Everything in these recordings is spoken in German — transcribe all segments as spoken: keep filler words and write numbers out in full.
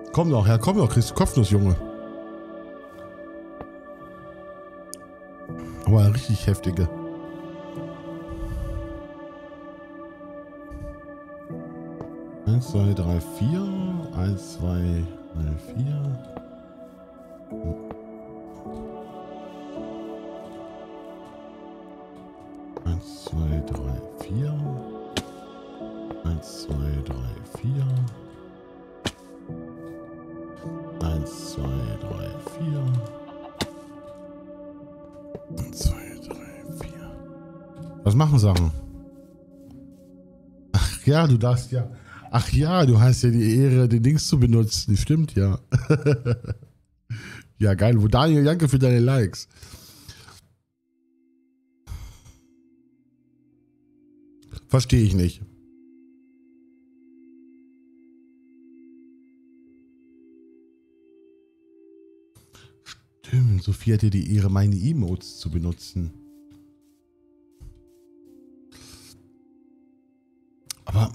Komm doch, ja, komm doch, kriegst du Kopfnuss, Junge. Aber eine richtig heftige. Eins, zwei, drei, vier. Eins, zwei, drei, vier. Eins, zwei, drei, vier. Eins, zwei, drei, vier. Eins, zwei, drei, vier. Eins, zwei, drei, vier. Was machen Sachen? Ach ja, du darfst ja. Ach ja, du hast ja die Ehre, den Dings zu benutzen. Das stimmt ja. Ja, geil. Wo Daniel, danke für deine Likes. Verstehe ich nicht. Stimmt, Sophie hatte die Ehre, meine Emotes zu benutzen. Aber...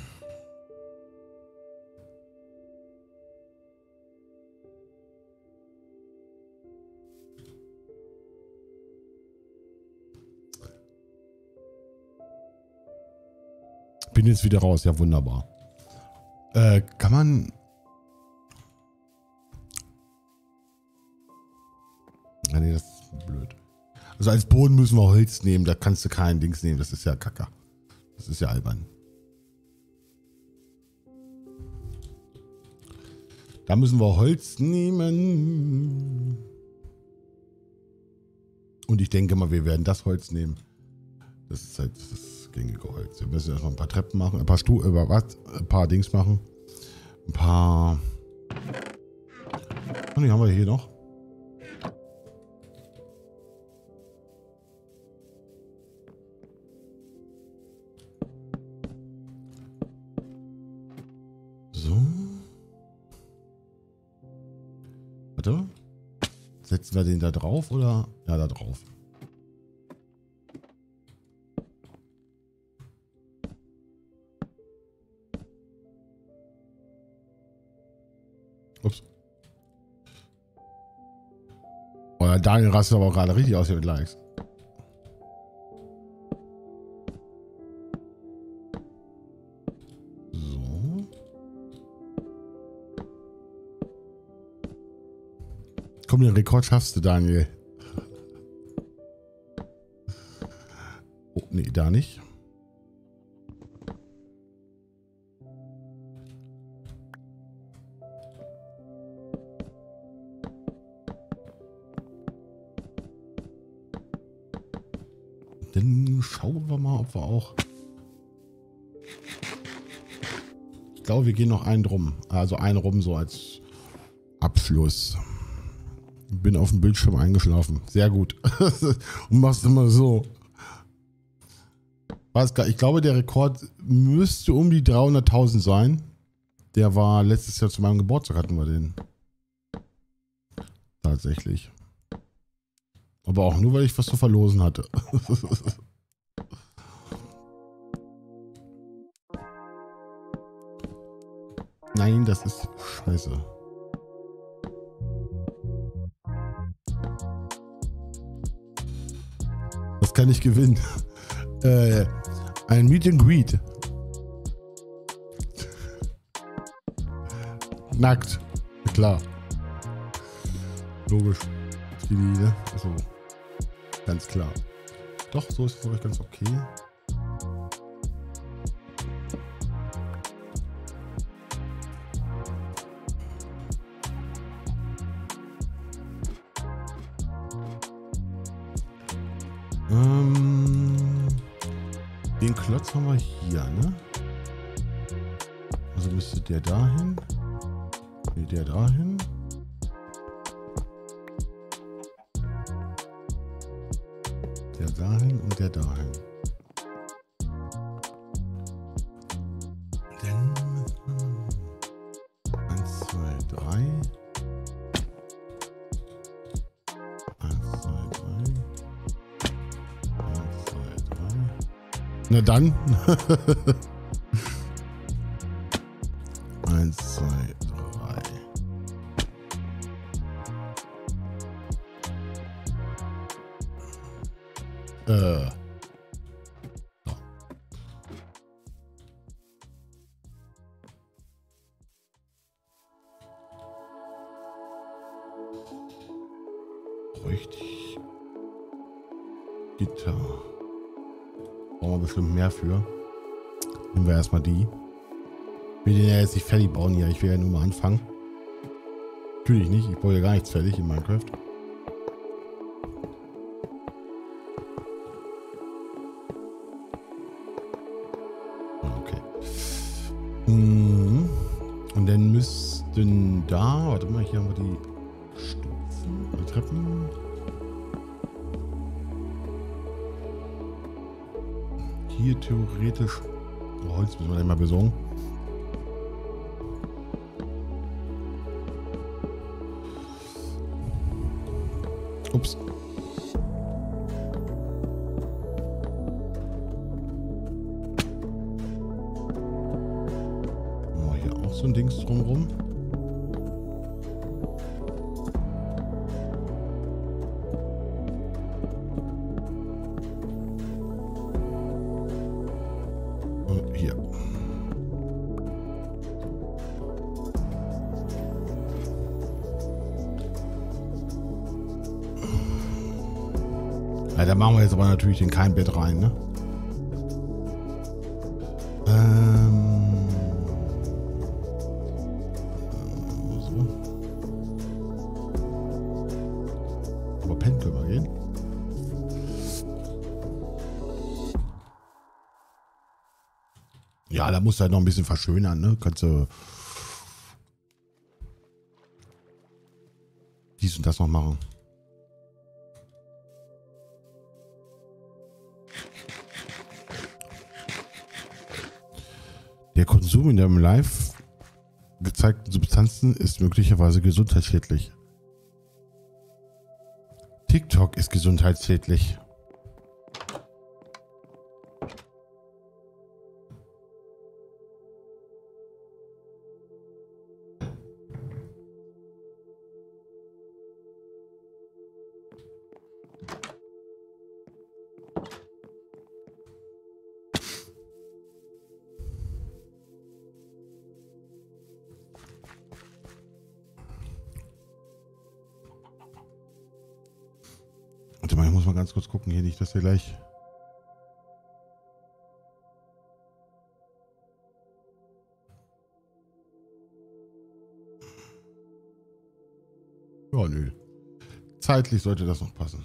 bin jetzt wieder raus, ja wunderbar. Äh, kann man... Ah, nee, das ist blöd. Also als Boden müssen wir Holz nehmen, da kannst du kein Dings nehmen, das ist ja Kacke. Das ist ja albern. Da müssen wir Holz nehmen. Und ich denke mal, wir werden das Holz nehmen. Das ist halt das gängige Holz. Wir müssen erstmal ein paar Treppen machen, ein paar Stu über was, ein paar Dings machen. Ein paar. Und die haben wir hier noch. So. Warte. Setzen wir den da drauf oder? Ja, da drauf. Ups. Oh, Daniel rastet aber auch gerade richtig aus hier mit Likes. So. Komm, den Rekord schaffst du, Daniel. Oh, nee, da nicht. Dann schauen wir mal, ob wir auch... Ich glaube, wir gehen noch einen drum. Also einen rum so als Abschluss. Bin auf dem Bildschirm eingeschlafen. Sehr gut. Und machst immer so. Ich glaube, der Rekord müsste um die dreihunderttausend sein. Der war letztes Jahr zu meinem Geburtstag, hatten wir den. Tatsächlich. Aber auch nur, weil ich was zu verlosen hatte. Nein, das ist scheiße. Das kann ich gewinnen. äh, ein Meet and Greet. Nackt. Klar. Logisch. Die, ne? Also, ganz klar. Doch, so ist es glaube ich ganz okay. Ähm, den Klotz haben wir hier, ne? Also müsste der dahin. Nee, der dahin. Der dahin und der dahin. Dann eins, zwei, drei. eins, zwei, drei. eins, zwei, drei. Na dann. eins, zwei, drei. Äh. So. Bräuchte ich Gitter. Brauchen wir bestimmt mehr für. Nehmen wir erstmal die. Ich will den ja jetzt nicht fertig bauen hier. Ich will ja nur mal anfangen. Natürlich nicht. Ich baue ja gar nichts fertig in Minecraft. Okay. Und dann müssten da... Warte mal, hier haben wir die Stufen, die Treppen. Hier theoretisch... Oh, Holz müssen wir gleich mal besorgen. Ups. Oh, hier auch so ein Dings drumrum. Und hier. Ja, da machen wir jetzt aber natürlich den Keimbett rein, ne? Ähm. So. Aber pennen können wir gehen. Ja, da musst du halt noch ein bisschen verschönern, ne? Kannst du dies und das noch machen. Der Konsum in dem Live gezeigten Substanzen ist möglicherweise gesundheitsschädlich. TikTok ist gesundheitsschädlich. Warte mal, ich muss mal ganz kurz gucken hier, nicht, dass wir gleich... Ja, nö. Zeitlich sollte das noch passen.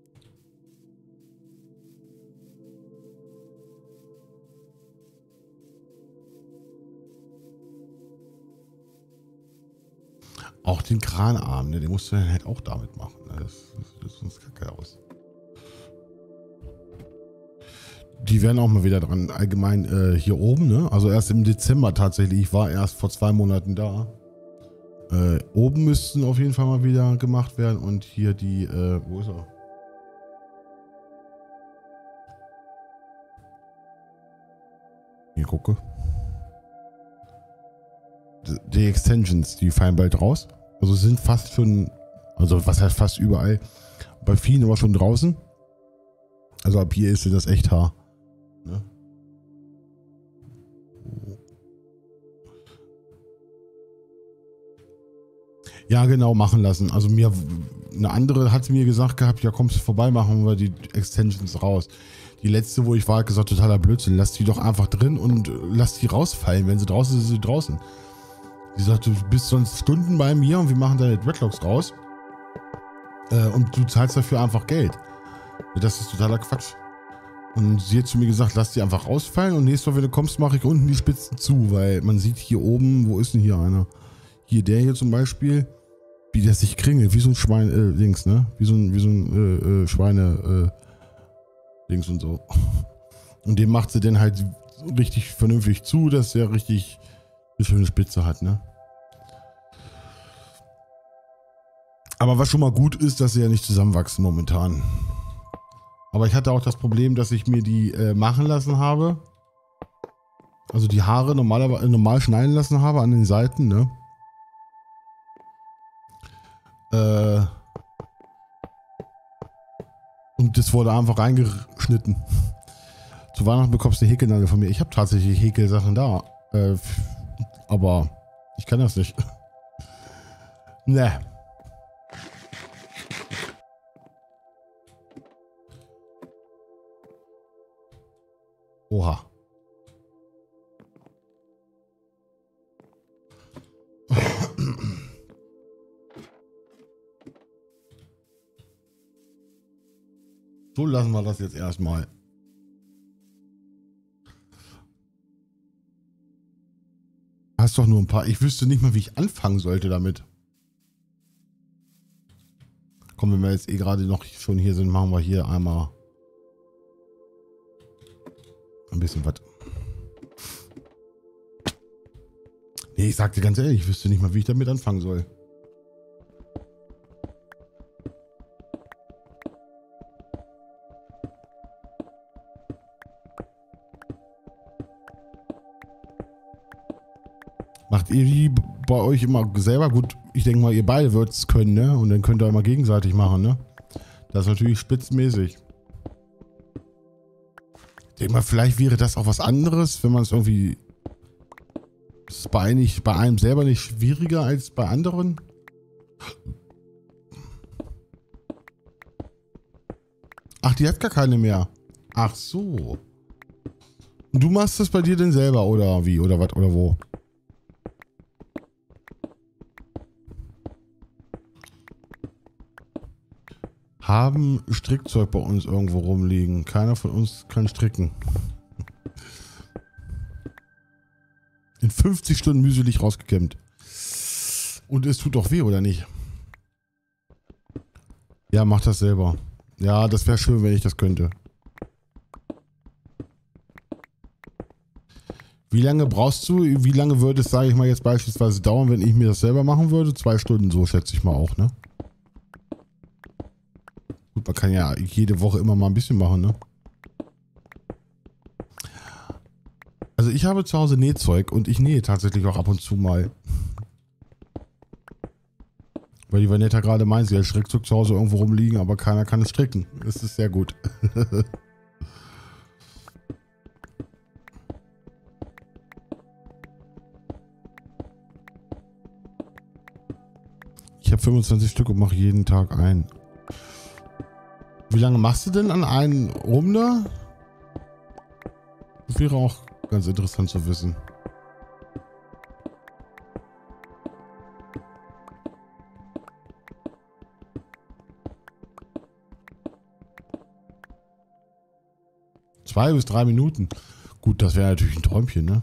Auch den Kranarm, ne, den musst du dann halt auch damit machen. Ne? Das, das, das sieht sonst kacke aus. Die werden auch mal wieder dran. Allgemein äh, hier oben, ne? Also erst im Dezember tatsächlich. Ich war erst vor zwei Monaten da. Äh, oben müssten auf jeden Fall mal wieder gemacht werden. Und hier die, äh, wo ist er? Hier gucke. Die Extensions, die fallen bald raus. Also sind fast schon, also was heißt fast überall, bei vielen aber schon draußen. Also ab hier ist das echt Haar. Ne? Ja, genau, machen lassen. Also mir, eine andere hat mir gesagt gehabt, ja kommst du vorbei, machen wir die Extensions raus. Die letzte, wo ich war, hat gesagt, totaler Blödsinn, lass die doch einfach drin und lass die rausfallen. Wenn sie draußen sind, sind sie draußen. Sie sagt, du bist sonst Stunden bei mir und wir machen deine Dreadlocks raus. Äh, und du zahlst dafür einfach Geld. Das ist totaler Quatsch. Und sie hat zu mir gesagt, lass die einfach rausfallen und nächstes Mal, wenn du kommst, mache ich unten die Spitzen zu, weil man sieht hier oben, wo ist denn hier einer? Hier, der hier zum Beispiel, wie der sich kringelt, wie so ein Schwein, äh, links, ne? Wie so ein, wie so ein äh, äh, Schweine, äh, links und so. Und dem macht sie dann halt richtig vernünftig zu, dass der richtig eine schöne Spitze hat, ne? Aber was schon mal gut ist, dass sie ja nicht zusammenwachsen momentan. Aber ich hatte auch das Problem, dass ich mir die äh, machen lassen habe. Also die Haare normalerweise normal schneiden lassen habe an den Seiten, ne? Äh Und das wurde einfach reingeschnitten. Zu Weihnachten bekommst du eine Häkelnadel von mir. Ich habe tatsächlich Häkelsachen da. Äh, aber ich kann das nicht. Ne. Oha. So lassen wir das jetzt erstmal. Hast doch nur ein paar. Ich wüsste nicht mal, wie ich anfangen sollte damit. Komm, wenn wir jetzt eh gerade noch schon hier sind, machen wir hier einmal ein bisschen was. Nee, ich sag dir ganz ehrlich, ich wüsste nicht mal, wie ich damit anfangen soll. Macht ihr die bei euch immer selber? Gut, ich denke mal, ihr beide würdet es können, ne? Und dann könnt ihr immer gegenseitig machen, ne? Das ist natürlich spitzmäßig. Ich denke mal, vielleicht wäre das auch was anderes, wenn man es irgendwie... Ist bei, einem, bei einem selber nicht schwieriger als bei anderen? Ach, die hat gar keine mehr. Ach so. Und du machst das bei dir denn selber, oder wie? Oder was? Oder wo? Haben Strickzeug bei uns irgendwo rumliegen. Keiner von uns kann stricken. In fünfzig Stunden mühselig rausgekämmt. Und es tut doch weh, oder nicht? Ja, mach das selber. Ja, das wäre schön, wenn ich das könnte. Wie lange brauchst du? Wie lange würde es, sage ich mal, jetzt beispielsweise dauern, wenn ich mir das selber machen würde? Zwei Stunden, so schätze ich mal auch, ne? Gut, man kann ja jede Woche immer mal ein bisschen machen, ne? Also ich habe zu Hause Nähzeug und ich nähe tatsächlich auch ab und zu mal. Weil die Vanetta gerade meint, sie hat Strickzeug zu Hause irgendwo rumliegen, aber keiner kann es stricken. Das ist sehr gut. Ich habe fünfundzwanzig Stück und mache jeden Tag ein. Wie lange machst du denn an einen rum da? Das wäre auch ganz interessant zu wissen. Zwei bis drei Minuten. Gut, das wäre natürlich ein Träumchen, ne?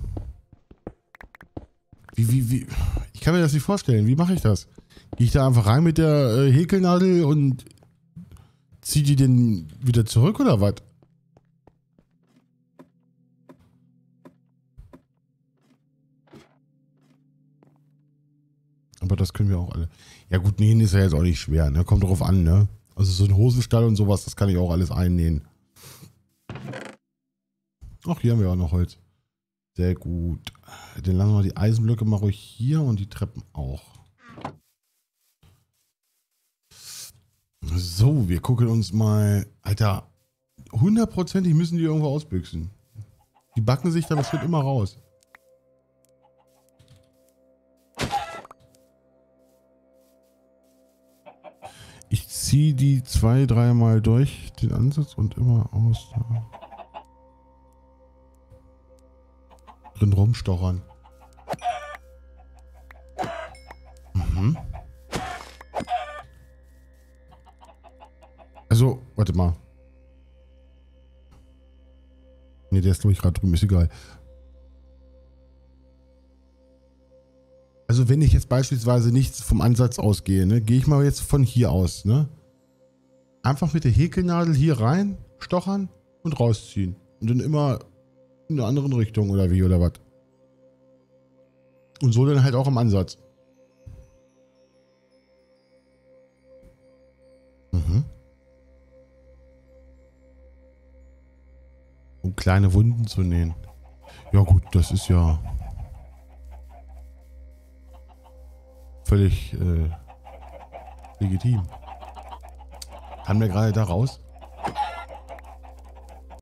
Wie, wie, wie? Ich kann mir das nicht vorstellen. Wie mache ich das? Gehe ich da einfach rein mit der äh, Häkelnadel und ziehe die denn wieder zurück oder was? Aber das können wir auch alle. Ja gut, nähen ist ja jetzt auch nicht schwer, ne? Kommt drauf an, ne? Also so ein Hosenstall und sowas, das kann ich auch alles einnähen. Ach, hier haben wir auch noch Holz. Sehr gut. Dann lassen wir die Eisenblöcke mal ruhig hier und die Treppen auch. So, wir gucken uns mal... Alter, hundertprozentig müssen die irgendwo ausbüchsen. Die backen sich da bestimmt immer raus. Ich ziehe die zwei, dreimal durch den Ansatz und immer aus. Drin rumstochern. Mhm. Also, warte mal. Ne, der ist glaube ich gerade drüben, ist egal. Also wenn ich jetzt beispielsweise nicht vom Ansatz ausgehe, ne, gehe ich mal jetzt von hier aus, ne? Einfach mit der Häkelnadel hier rein, stochern und rausziehen. Und dann immer in eine andere Richtung oder wie oder was. Und so dann halt auch am Ansatz. Mhm. Um kleine Wunden zu nähen. Ja gut, das ist ja völlig äh, legitim. Haben wir gerade da raus?